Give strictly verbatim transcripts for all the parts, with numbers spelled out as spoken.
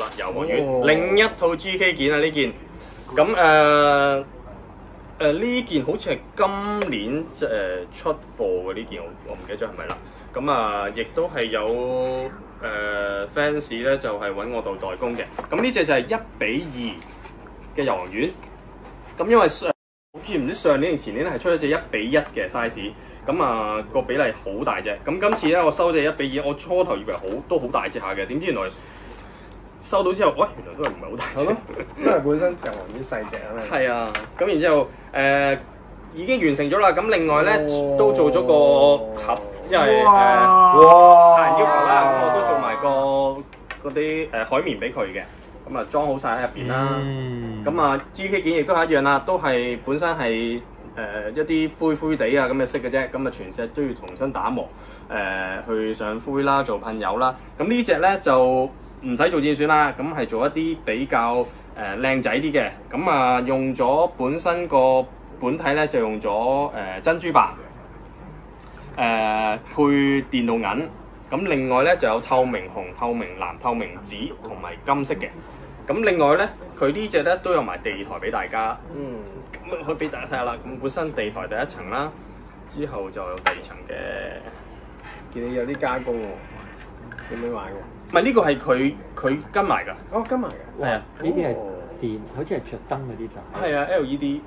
啦，油王丸、哦、另一套 G K 件啊呢件，咁誒誒呢件好似係今年誒、呃、出貨嘅呢件，我我唔記得咗係咪啦。咁啊，亦都係有誒、呃、fans 咧，就係、是、揾我做代工嘅。咁呢隻就係一比二嘅油王丸。咁因為上好似唔知上年定前年咧係出咗隻一比一嘅 size， 咁啊個比例好大隻。咁今次咧我收隻一比二，我初頭以為好都好大隻下嘅，點知原來收到之後，喂、哎、原來都係唔係好大隻。 因為本身油王丸細隻啊嘛。係啊，咁然之後誒、呃、已經完成咗啦。咁另外咧、哦、都做咗個盒。因為誒客人要求啦，咁我都做埋個嗰啲誒海綿俾佢嘅，咁啊裝好晒喺入邊啦。咁、嗯、啊 G K 件亦都係一樣啦，都係本身係誒、呃、一啲灰灰地啊咁嘅色嘅啫，咁啊全隻都要重新打磨誒、呃、去上灰啦，做噴油啦。咁呢隻咧就唔使做戰選啦，咁係做一啲比較誒靚仔啲嘅，咁啊用咗本身個本體咧就用咗誒、呃、珍珠白。誒、呃、配電鍍銀，咁另外咧就有透明紅、透明藍、透明紫同埋金色嘅。咁另外咧，佢呢隻咧都有埋地台俾大家。嗯。咁可以俾大家睇下啦。咁本身地台第一層啦，之後就有第二層嘅。 見你有啲加工喎，點樣玩嘅？ 唔係呢個係佢佢跟埋㗎。 哦，跟埋嘅。 係啊。 呢啲係電，好似係着燈嗰啲就。 係啊 ，L E D。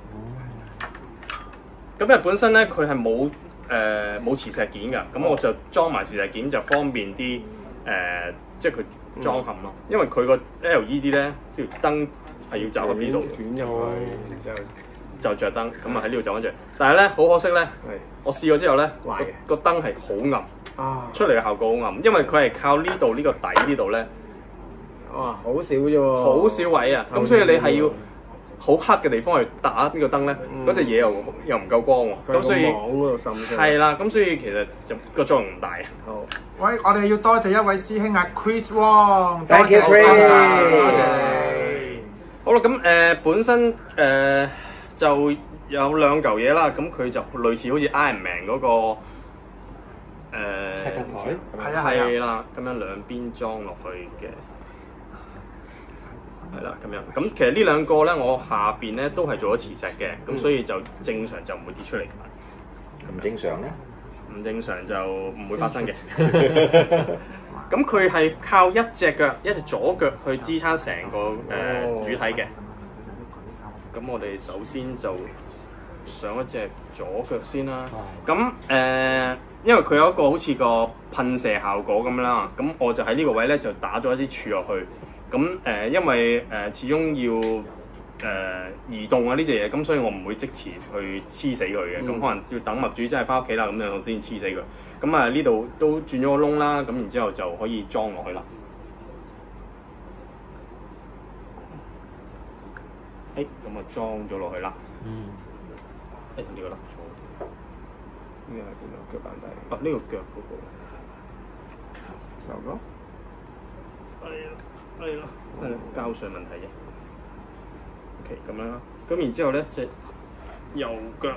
咁因為本身咧佢係冇。誒冇磁石件㗎，咁我就裝埋磁石件就方便啲誒、呃，即係佢裝嵌咯。因為佢個 L E D 咧條燈係要走入呢度， 捲入去，然之後就着燈，咁啊喺呢度走緊着。但係咧好可惜咧，我試過之後咧，個個燈係好暗，出嚟嘅效果好暗，因為佢係靠呢度呢個底呢度咧， 哇好少啫喎， 好少位啊，咁所以你係要好黑嘅地方去打呢個燈咧，嗰隻嘢又又唔夠光喎，咁所以係啦，咁所以其實就個作用唔大啊。 好，喂，我哋要多謝一位師兄啊 ，Chris Wong， 多謝 Chris， 多謝你。 好啦，咁誒本身誒就有兩嚿嘢啦，咁佢就類似好似 Iron Man 嗰個誒尺格台， 係啊係啦，咁樣兩邊裝落去嘅。係啦，咁樣咁其實呢兩個咧，我下邊咧都係做咗磁石嘅，咁、嗯、所以就正常就唔會跌出嚟嘅。 唔正常咧？ 唔正常就唔會發生嘅。咁佢係靠一隻腳，一隻左腳去支撐成個誒、呃哦、主體嘅。咁我哋首先就上一隻左腳先啦。咁誒、呃，因為佢有一個好似個噴射效果咁啦，咁我就喺呢個位咧就打咗一啲柱落去。咁誒、呃，因為誒、呃、始終要誒、呃、移動啊呢隻嘢，咁所以我唔會即時去黐死佢嘅，咁、嗯、可能要等物主真係翻屋企啦，咁樣我先黐死佢。咁啊呢度都轉咗個窿啦，咁然之後就可以裝落去啦。誒、欸，咁啊裝咗落去啦。嗯。誒、欸，呢、這個甩咗。呢個係邊度？腳板底。啊，呢、這個腳嗰、那個。手哥。係啊。係咯，係咯，膠水問題啫。OK， 咁樣啦。咁然之後咧，隻右腳，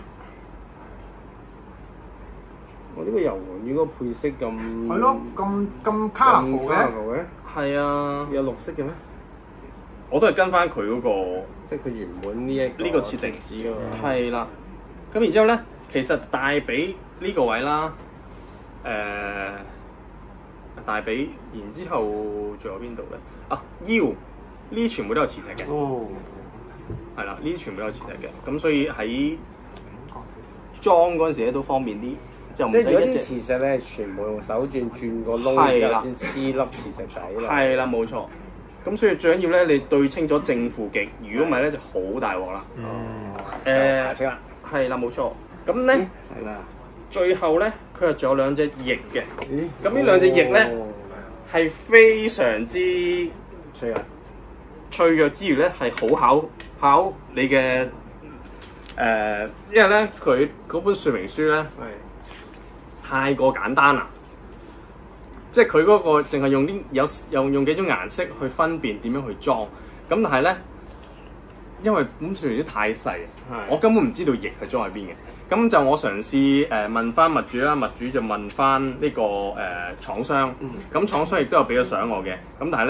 我呢個油王丸個配色咁係咯，咁咁 colourful 嘅。 係啊。 有綠色嘅咩？ 我都係跟翻佢嗰個， 即係佢原本呢一呢個設定紙㗎嘛。係啦。咁然之後咧，其實大髀呢個位啦，誒、呃。大髀，然之後仲有邊度咧？啊，腰呢啲全部都有磁石嘅。哦，係啦，呢啲全部都有磁石嘅，咁所以喺裝嗰陣時咧都方便啲，就唔使一隻磁石咧，全部用手轉轉個窿，然後先黐粒磁石仔啦。 係啦，冇錯。咁所以最緊要咧，你對清咗正負極，如果唔係咧就好大鑊啦。哦。誒，解釋啦。係啦，冇錯。咁咧，係啦。最後咧，佢係仲有兩隻翼嘅。咁呢兩隻翼咧係非常之脆弱，脆弱之餘咧係好考考你嘅誒、呃，因為咧佢嗰本說明書咧太過簡單啦，即係佢嗰個淨係用啲有又用幾種顏色去分辨點樣去裝，咁但係咧因為本說明書太細，我根本唔知道翼係裝喺邊嘅。咁就我嘗試誒問翻物主啦，物主就問翻呢、這個誒、呃、廠商，咁、嗯、廠商亦都有俾咗相我嘅，咁但係咧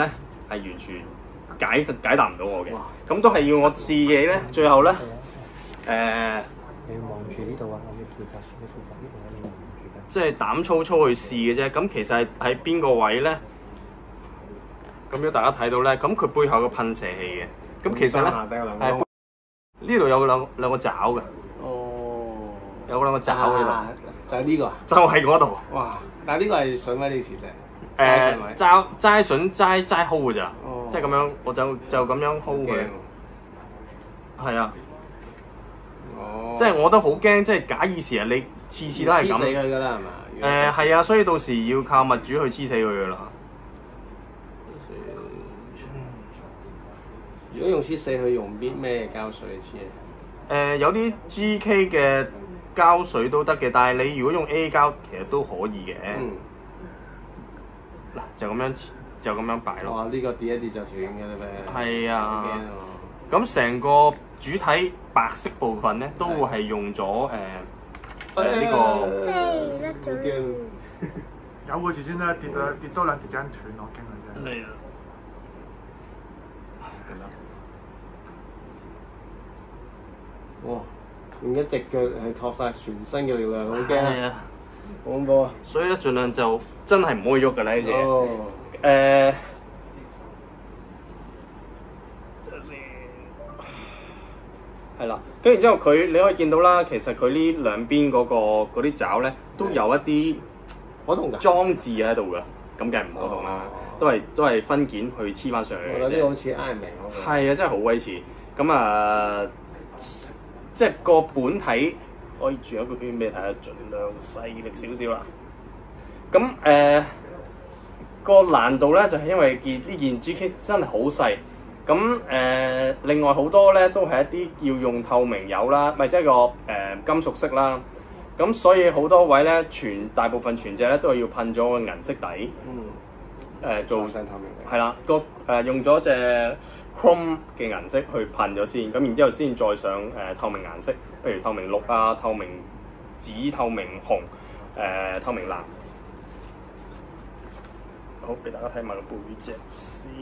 係完全解解答唔到我嘅。咁都係要我自己咧，最後咧誒。呃你要望住呢度啊！你負責，你負責呢度，你望住嘅。 即係膽粗粗去試嘅啫。咁其實係喺邊個位咧？咁如果大家睇到咧，咁佢背後有個噴射器嘅。咁其實咧，係呢度有兩兩個爪嘅。 哦， 有兩個爪喺度。 就係呢個啊？ 就係嗰度。 哇！但係呢個係筍位定磁石？ 誒，齋齋筍齋齋 hold 嘅咋。 哦。 即係咁樣，我就就咁樣 hold 佢。係啊。 哦， 即係我都好驚，即係假以時日，你次次都係咁。 黐死佢㗎啦，係嘛？ 誒係啊，所以到時要靠物主去黐死佢㗎啦。 如果用黐死佢，用邊咩膠水嚟黐啊？ 誒、呃、有啲 G K 嘅膠水都得嘅，但係你如果用 A 膠，其實都可以嘅。 嗯。 嗱，就咁樣就咁樣擺咯。 哇！呢、這個跌一跌就斷嘅啦咩？ 係啊。咁成個主體白色部分咧，都會係用咗誒誒呢個。 有佢住先啦，跌到跌多兩跌間斷，我驚佢真係。係啊。 哇！用一隻腳去托晒全身嘅力量，好驚啊！好恐怖啊！ 所以咧，盡量就真係唔可以喐㗎啦呢隻。 哦。 誒。係啦，跟住之後佢你可以見到啦，其實佢呢兩邊嗰、嗰個嗰啲爪咧都有一啲可動㗎裝置喺度㗎，咁梗係唔可動啦，都係都係分件去黐翻上去嘅啫。 我覺得好似 Iron Man 嗰個。係啊，真係好威似。咁啊，即係個本體可以轉一個圈俾你睇下，盡量細力少少啦。咁誒個難度咧就係、是、因為件呢件 G K 真係好細。咁誒、呃，另外好多咧都係一啲要用透明油啦，咪即係個誒、呃、金屬色啦。咁所以好多位咧，全大部分全隻咧都係要噴咗個銀色底。 嗯。誒、 呃，做上透明嘅。 係啦，個誒、呃、用咗隻 chrome 嘅顏色去噴咗先，咁然之後先再上誒、呃、透明顏色，譬如透明綠啊、透明紫、透明紅、誒、呃、透明藍。好，俾大家睇埋個背脊先。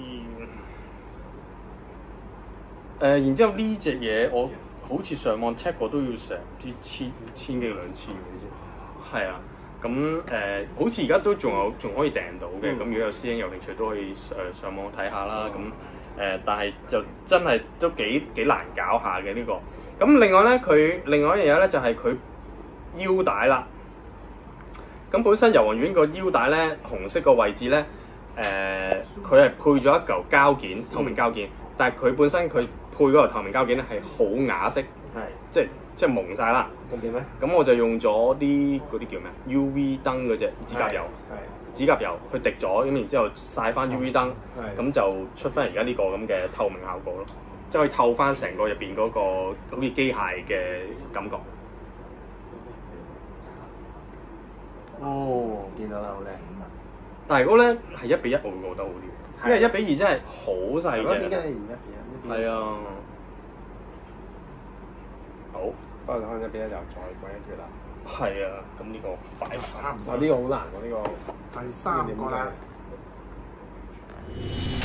誒、呃，然之後呢隻嘢我好似上網 check 過都要成唔知千千幾兩千嘅啫。係啊，咁誒、呃、好似而家都仲有仲可以訂到嘅，咁、嗯、如果有師兄有興趣都可以誒、呃、上網睇下啦。咁誒、呃，但係就真係都幾幾難搞下嘅呢個。咁另外咧，佢另外一樣嘢咧就係佢腰帶啦。咁本身遊雲丸個腰帶咧，紅色個位置咧，誒佢係配咗一嚿膠件，透明膠件，嗯、但係佢本身佢配嗰個透明膠件咧係好啞色，係即係即係蒙晒啦。咁點咧？咁我就用咗啲嗰啲叫咩 U V 燈嗰隻指甲油，指甲油去滴咗，咁然之後曬翻 U V 燈，咁就出翻而家呢個咁嘅透明效果咯，即係可以透翻成個入邊嗰個好似機械嘅感覺。 哦，見到啦，好靚。 但係如果咧係一比一，我會覺得好啲，因為一比二真係好細隻。 點解唔一比一？ 係啊。好， 不過可能一比一就再滾一決啦。 係啊，咁呢個擺差唔多。 呢個好難喎，呢個。 第三個啦。